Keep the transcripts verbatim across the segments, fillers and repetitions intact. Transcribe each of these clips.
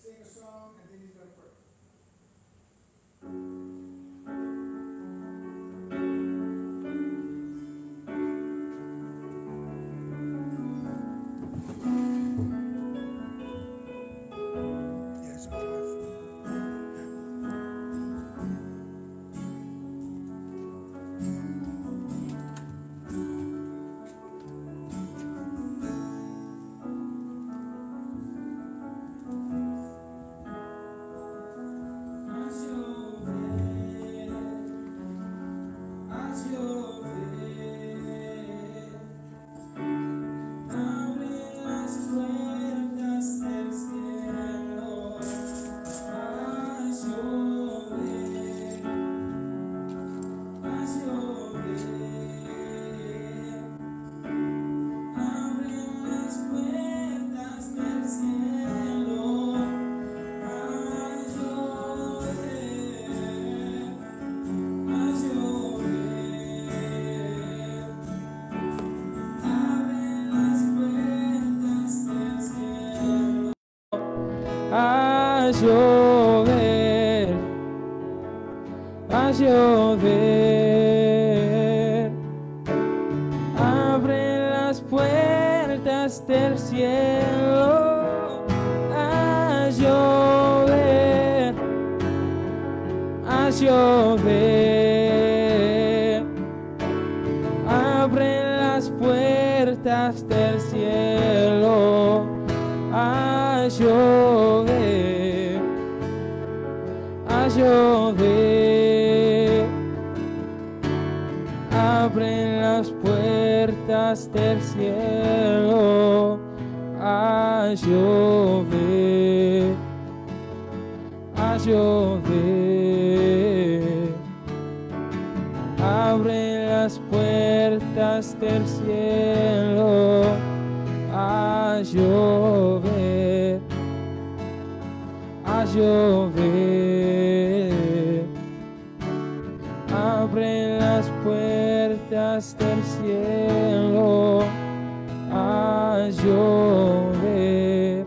sing a song, and then he's going to pray. Yes, all right. A llover, a llover, abre las puertas del cielo, a llover, a llover, abre las puertas del cielo, a llover, a llover, abre las puertas del cielo, a llover, a llover, abre las puertas del cielo, a llover, a llover, abre las puertas del cielo, a llover.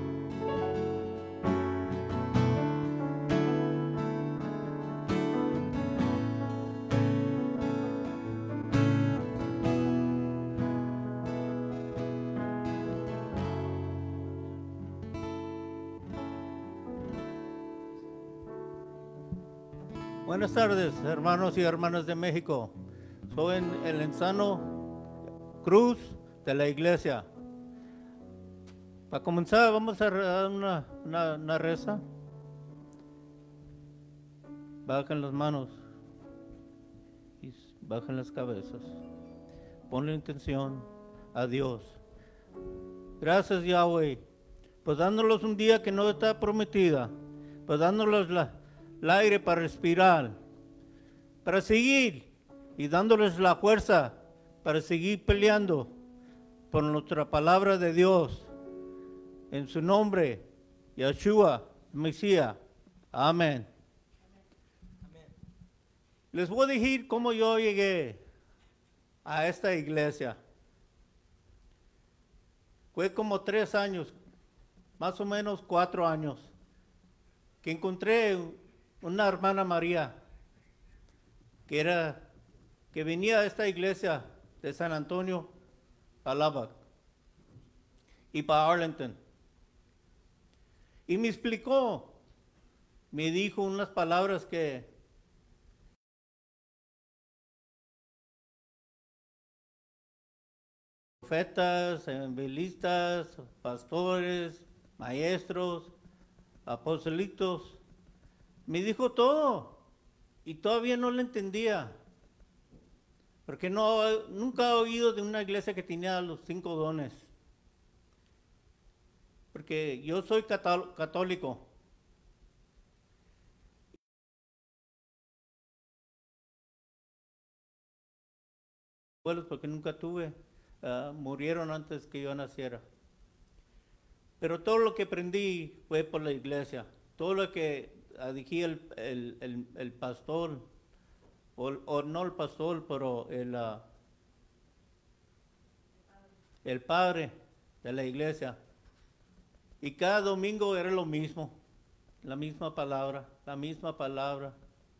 Buenas tardes, hermanos y hermanas de México. Soy el Enzano Cruz de la iglesia. Para comenzar, vamos a dar una, una, una reza. Bajen las manos y bajen las cabezas. Ponle intención a Dios. Gracias, Yahweh, por dándonos un día que no está prometida, por dándonos la el aire para respirar, para seguir y dándoles la fuerza para seguir peleando por nuestra palabra de Dios. En su nombre, Yeshua, Mesías. Amén. Amén. Les voy a decir cómo yo llegué a esta iglesia. Fue como tres años, más o menos cuatro años, que encontré una hermana María, que era, que venía a esta iglesia de San Antonio, Lubbock, y para Arlington. Y me explicó, me dijo unas palabras que profetas, evangelistas, pastores, maestros, apostolitos. Me dijo todo y todavía no lo entendía, porque no, nunca he oído de una iglesia que tenía los cinco dones, porque yo soy católico. Abuelos, porque nunca tuve, uh, murieron antes que yo naciera. Pero todo lo que aprendí fue por la iglesia, todo lo que aquí el, el, el, el pastor, o, o no el pastor, pero el, uh, el padre de la iglesia, Y cada domingo era lo mismo, la misma palabra, la misma palabra.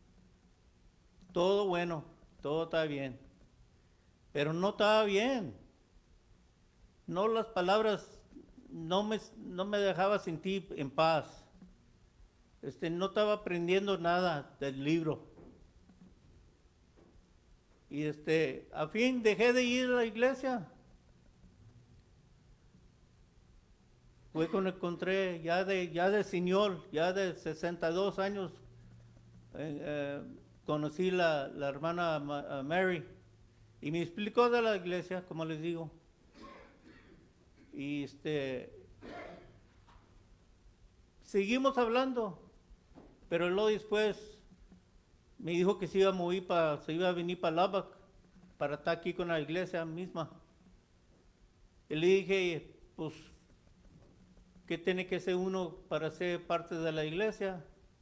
Todo bueno, todo está bien. Pero no estaba bien. No, las palabras no me, no me dejaba sentir en paz. Este, no estaba aprendiendo nada del libro. Y este, a fin dejé de ir a la iglesia. Fue cuando encontré ya de, ya de señor, ya de sesenta y dos años, eh, eh, conocí la, la hermana Ma- Mary y me explicó de la iglesia, como les digo. Y este, seguimos hablando, pero luego después me dijo que se iba a mover para, se iba a venir para Lubbock, para estar aquí con la iglesia misma. Y le dije, pues, ¿qué tiene que ser uno para ser parte de la iglesia?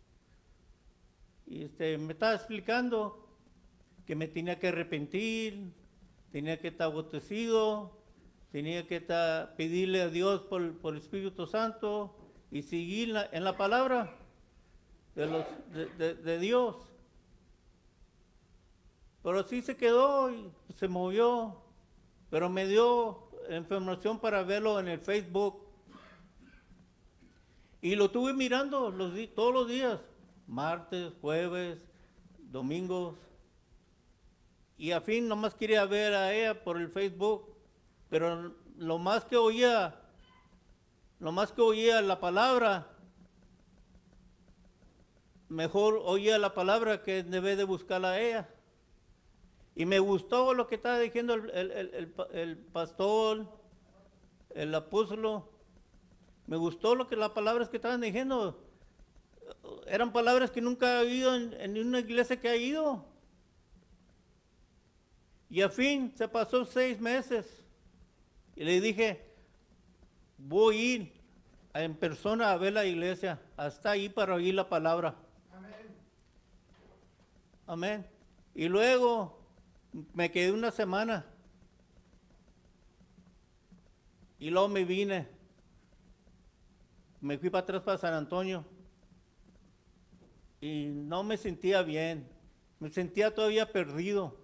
Y este, me estaba explicando que me tenía que arrepentir, tenía que estar bautizado, tenía que estar, pedirle a Dios por, por el Espíritu Santo y seguir la, en la palabra de, los, de, de, de Dios. Pero así se quedó y se movió, pero me dio información para verlo en el Facebook. Y lo tuve mirando los, todos los días, martes, jueves, domingos. Y a fin nomás quería ver a ella por el Facebook, pero lo más que oía, lo más que oía la palabra, mejor oía la palabra que debe de buscarla a ella. Y me gustó lo que estaba diciendo el, el, el, el, el pastor, el apóstol. Me gustó lo que las palabras que estaban diciendo. Eran palabras que nunca he oído en, en una iglesia que ha ido. Y a fin se pasó seis meses. Y le dije, voy a ir en persona a ver la iglesia, hasta ahí para oír la palabra. Amén. Amén. Y luego me quedé una semana. Y luego me vine. Me fui para atrás para San Antonio. Y no me sentía bien. Me sentía todavía perdido.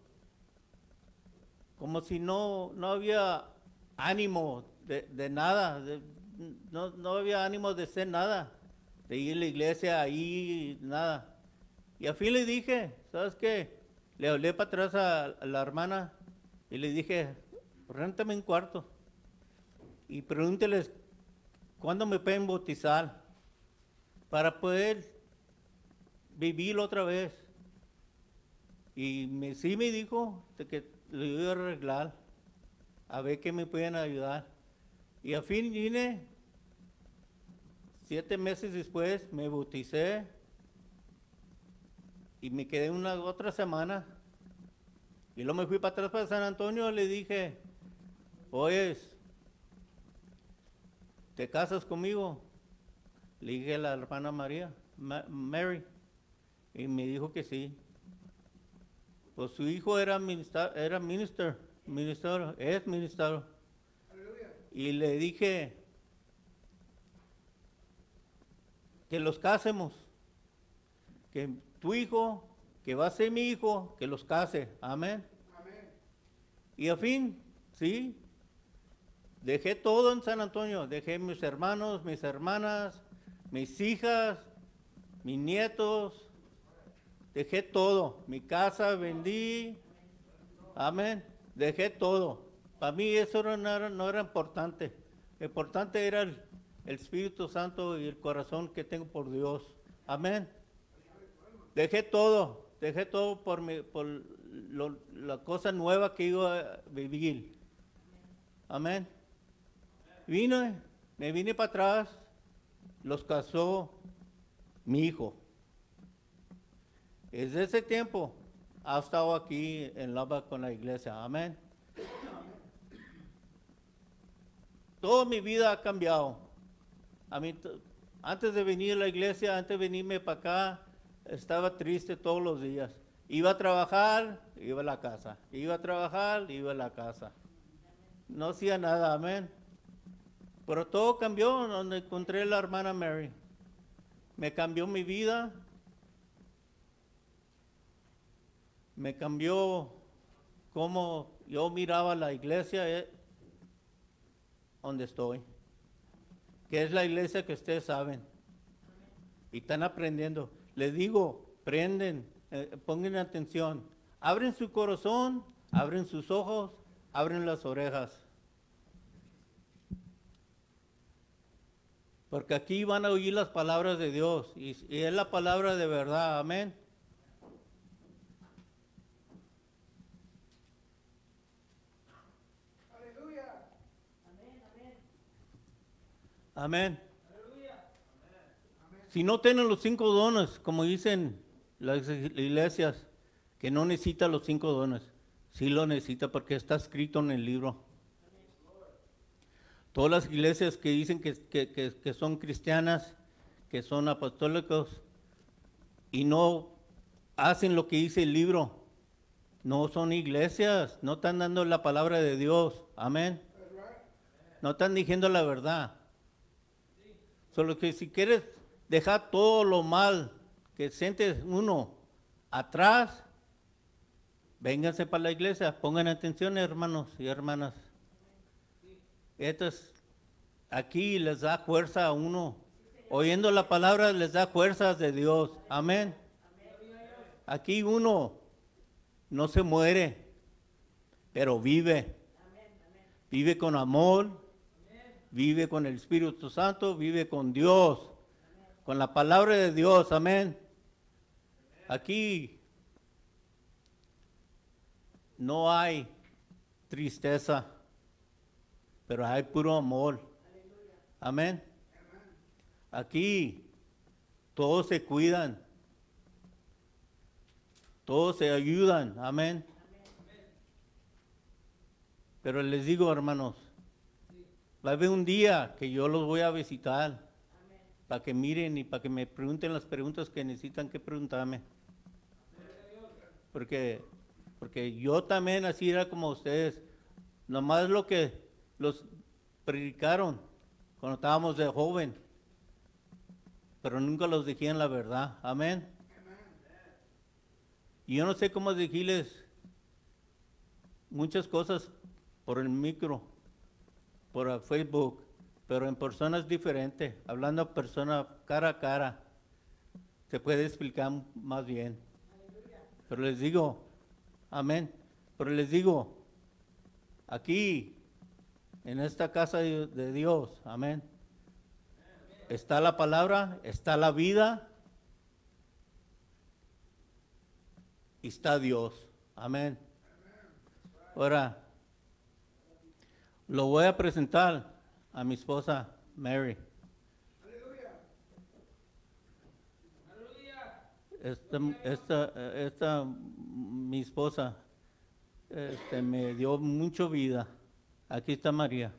Como si no, no había ánimo de, de nada. De, no, no había ánimo de hacer nada. De ir a la iglesia ahí, nada. Y a fin le dije, ¿sabes qué? Le hablé para atrás a, a la hermana y le dije, réntame un cuarto. Y pregúnteles cuándo me pueden bautizar para poder vivir otra vez. Y me, sí me dijo de que lo iba a arreglar, a ver qué me pueden ayudar. Y a fin vine, siete meses después me bauticé y me quedé una otra semana. Y luego me fui para atrás para San Antonio y le dije, oyes, ¿te casas conmigo? Le dije a la hermana María, Ma- Mary, y me dijo que sí. Pues su hijo era minister, era minister, ministro, es ministro. Aleluya. Y le dije que los casemos, que tu hijo, que va a ser mi hijo, que los case. Amén. Amén. Y a fin, sí, dejé todo en San Antonio, dejé mis hermanos, mis hermanas, mis hijas, mis nietos, dejé todo, mi casa vendí, amén, dejé todo. Para mí eso no era, no era importante, lo importante era el, el Espíritu Santo y el corazón que tengo por Dios, amén. Dejé todo, dejé todo por, mi, por lo, la cosa nueva que iba a vivir, amén. Vine, me vine para atrás, los casó mi hijo. Desde ese tiempo ha estado aquí en Lubbock con la iglesia, amén. Toda mi vida ha cambiado. A mí, t- antes de venir a la iglesia, antes de venirme para acá, estaba triste todos los días. Iba a trabajar, iba a la casa. Iba a trabajar, iba a la casa. No hacía nada, amén. Pero todo cambió donde encontré a la hermana Mary. Me cambió mi vida. Me cambió cómo yo miraba la iglesia eh, donde estoy. Que es la iglesia que ustedes saben. Y están aprendiendo. Les digo, prenden, eh, pongan atención. Abren su corazón, abren sus ojos, abren las orejas. Porque aquí van a oír las palabras de Dios. Y, y es la palabra de verdad. Amén. Aleluya. Amén. Si no tienen los cinco dones, como dicen las iglesias, que no necesita los cinco dones, sí lo necesita porque está escrito en el libro. Todas las iglesias que dicen que, que, que, que son cristianas, que son apostólicos, y no hacen lo que dice el libro, no son iglesias, no están dando la palabra de Dios. Amén. No están diciendo la verdad. Solo que si quieres dejar todo lo mal que siente uno atrás, vénganse para la iglesia, pongan atención, hermanos y hermanas. Esto es, aquí les da fuerza a uno. Oyendo la palabra les da fuerzas de Dios. Amén. Aquí uno no se muere, pero vive. Vive con amor, vive con el Espíritu Santo, vive con Dios, con la palabra de Dios. Amén. Aquí no hay tristeza, pero hay puro amor. Amén. Aquí todos se cuidan, todos se ayudan. Amén. Pero les digo, hermanos, va a haber un día que yo los voy a visitar para que miren y para que me pregunten las preguntas que necesitan que preguntarme. Porque, porque yo también así era como ustedes, nomás lo que los predicaron cuando estábamos de joven, pero nunca los decían la verdad. Amén. Y yo no sé cómo decirles muchas cosas por el micro, por Facebook, pero en personas diferentes, hablando a persona cara a cara, se puede explicar más bien. Pero les digo, amén, pero les digo, aquí, en esta casa de, de Dios, amén, está la palabra, está la vida, y está Dios. Amén. Ahora, lo voy a presentar a mi esposa Mary. Esta, esta, esta mi esposa este, me dio mucha vida. Aquí está María.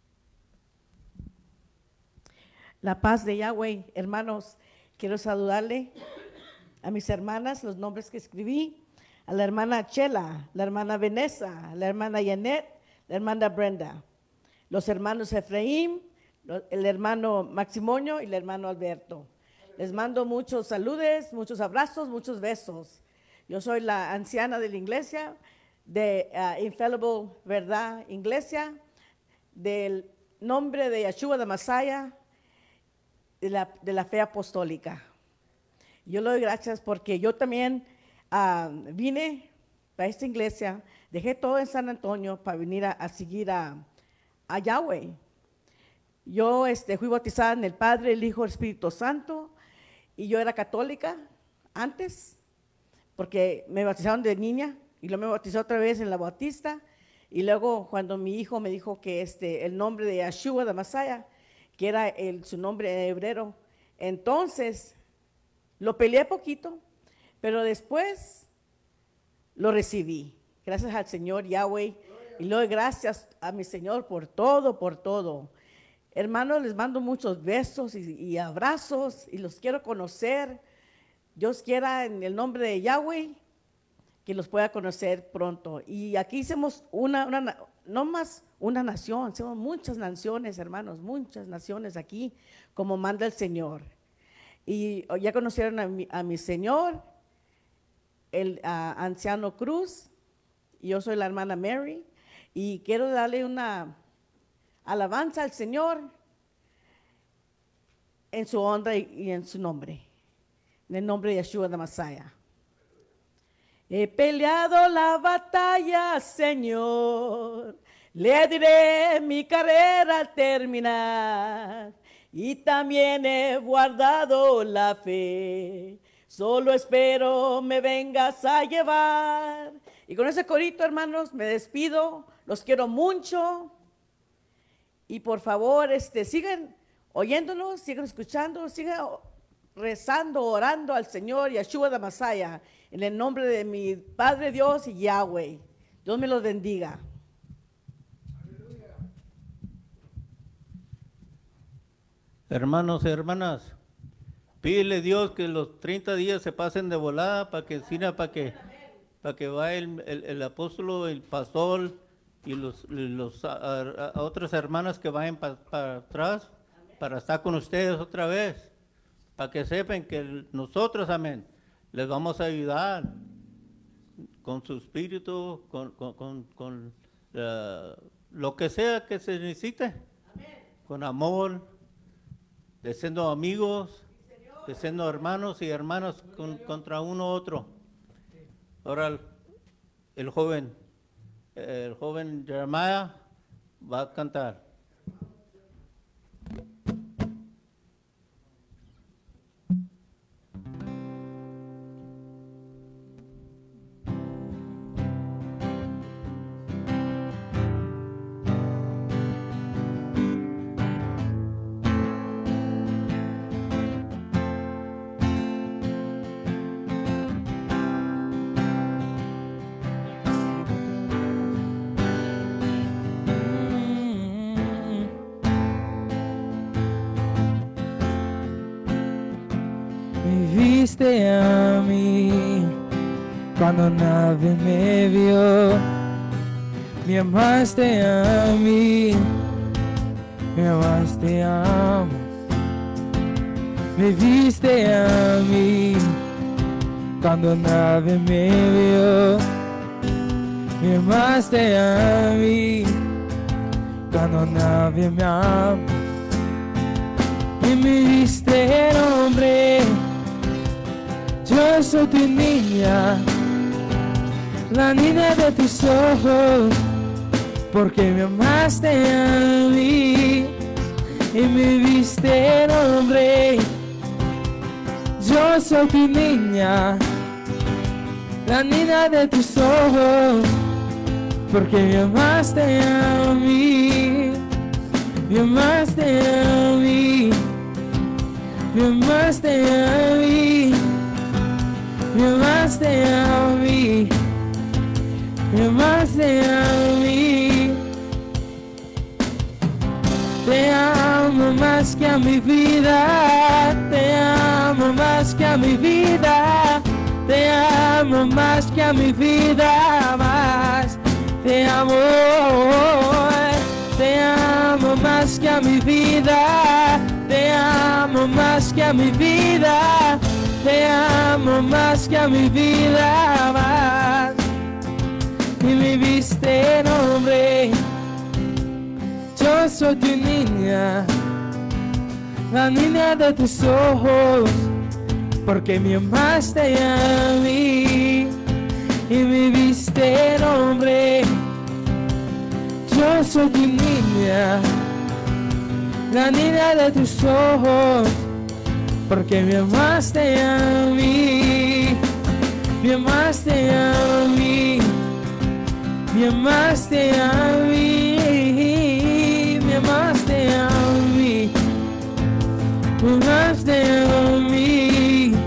La paz de Yahweh, hermanos, quiero saludarle a mis hermanas, los nombres que escribí, a la hermana Chela, la hermana Vanessa, la hermana Janet, la hermana Brenda, los hermanos Efraín, el hermano Maximonio y el hermano Alberto. Les mando muchos saludes, muchos abrazos, muchos besos. Yo soy la anciana de la iglesia, de uh, Infallible Verdad Iglesia, del nombre de Yeshua de Masaya, de la, de la fe apostólica. Yo le doy gracias porque yo también uh, vine para esta iglesia, dejé todo en San Antonio para venir a, a seguir a, a Yahweh. Yo este, fui bautizada en el Padre, el Hijo, el Espíritu Santo, y yo era católica antes, porque me bautizaron de niña, y luego me bautizé otra vez en la Bautista, y luego cuando mi hijo me dijo que este, el nombre de Yeshua de Masaya, que era el, su nombre hebreo, entonces lo peleé poquito, pero después lo recibí. Gracias al Señor Yahweh, y le doy gracias a mi Señor por todo, por todo. Hermanos, les mando muchos besos y, y abrazos, y los quiero conocer. Dios quiera, en el nombre de Yahweh, que los pueda conocer pronto. Y aquí hicimos una, una no más una nación, somos muchas naciones, hermanos, muchas naciones aquí, como manda el Señor. Y ya conocieron a mi, a mi Señor, el uh, anciano Cruz, y yo soy la hermana Mary, y quiero darle una alabanza al Señor en su honra y, y en su nombre, en el nombre de Yeshua de Masaya. He peleado la batalla, Señor, le diré mi carrera al terminar, y también he guardado la fe, solo espero me vengas a llevar. Y con ese corito, hermanos, me despido, los quiero mucho, y por favor, este, sigan oyéndonos, sigan escuchando, sigan rezando, orando al Señor Yeshua de Masaya, en el nombre de mi Padre Dios y Yahweh. Dios me los bendiga. Hermanos y hermanas, pídele a Dios que los treinta días se pasen de volada para que, para que, para que vaya el, el, el apóstol, el pastor y los, los a, a, a otras hermanas que vayan para pa atrás, para estar con ustedes otra vez, para que sepan que nosotros, amén, les vamos a ayudar con su espíritu, con, con, con, con uh, lo que sea que se necesite, amén, con amor, de siendo amigos, de siendo hermanos y hermanas con, contra uno u otro. Ahora el, el joven, el joven Jeremiah va a cantar. Viste a mí cuando nadie me vio, me amaste a mí, me amaste a mí, me viste a mí cuando nadie me vio, me amaste a mí cuando nadie me amó, y me diste nombre. Yo soy tu niña, la niña de tus ojos, porque me amaste a mí y me viste nombre. Yo soy tu niña, la niña de tus ojos, porque me amaste a mí, me amaste a mí, me amaste a mí. Me amaste a mí, me amaste a mí. Te amo más que a mi vida, te amo más que a mi vida, te amo más que a mi vida, más. Te amo, te amo más que a mi vida, te amo más que a mi vida. Te amo más que a mi vida más, y me viste nombre. Yo soy tu niña, la niña de tus ojos, porque me amaste a mí y me viste nombre. Yo soy tu niña, la niña de tus ojos, porque me amaste a mí, me amaste a mí, me amaste a mí, me amaste a mí, me amaste a mí.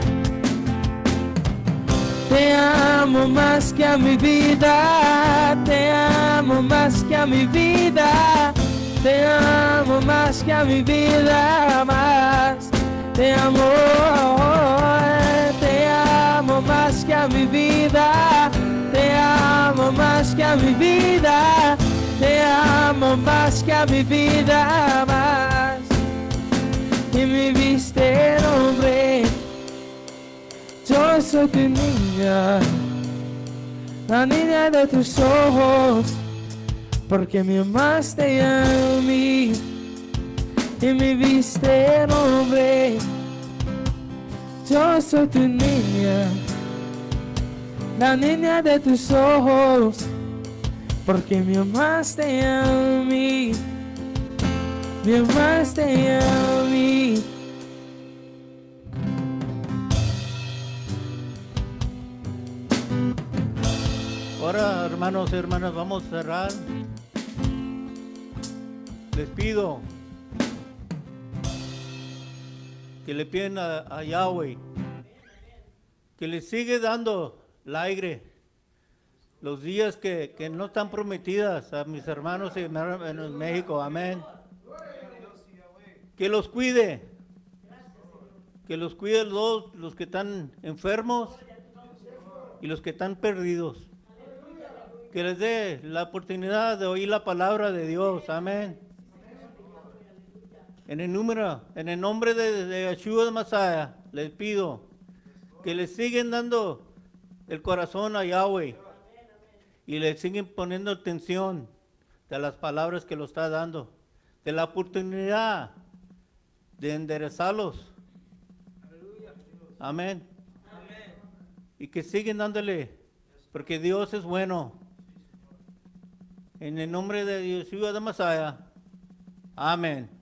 Te amo más que a mi vida, te amo más que a mi vida, te amo más que a mi vida más. Te amo, te amo más que a mi vida, te amo más que a mi vida, te amo amo más que a mi vida más. Y me viste hombre. Yo soy tu niña, la niña de tus ojos, porque me amaste a mí y me viste hombre. Yo soy tu niña, la niña de tus ojos, porque me amaste a mí, me amaste a mí. Ahora, hermanos y hermanas, vamos a cerrar. Les pido que le piden a, a Yahweh que le sigue dando el aire los días que, que no están prometidas a mis hermanos y hermanas en México. Amén. Que los cuide, que los cuide los, los que están enfermos y los que están perdidos. Que les dé la oportunidad de oír la palabra de Dios. Amén. En el número, en el nombre de, de Yeshua de Masaya, les pido que le siguen dando el corazón a Yahweh y le siguen poniendo atención de las palabras que lo está dando, de la oportunidad de enderezarlos. Amén. Y que siguen dándole, porque Dios es bueno. En el nombre de Yeshua de Masaya. Amén.